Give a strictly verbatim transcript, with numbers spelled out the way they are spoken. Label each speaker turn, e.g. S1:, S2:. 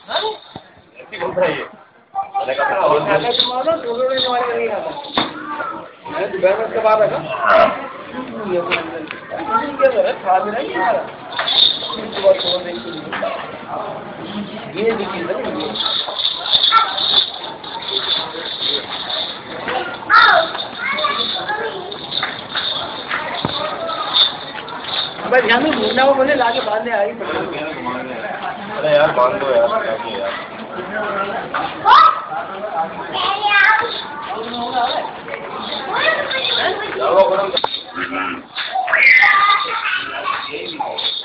S1: ऐसी बोल रहा है ये मैंने कहा और खाता तुम्हारा दोनों ने हमारे नहीं खाता मैं दोपहर में कब आ रहा ये क्या है खा भी नहीं यार सुबह सुबह नहीं ये देखिए ना भाई यहाँ मुन्ना को बोले लाके बांधने आई अरे यार बांध दो यार क्या यार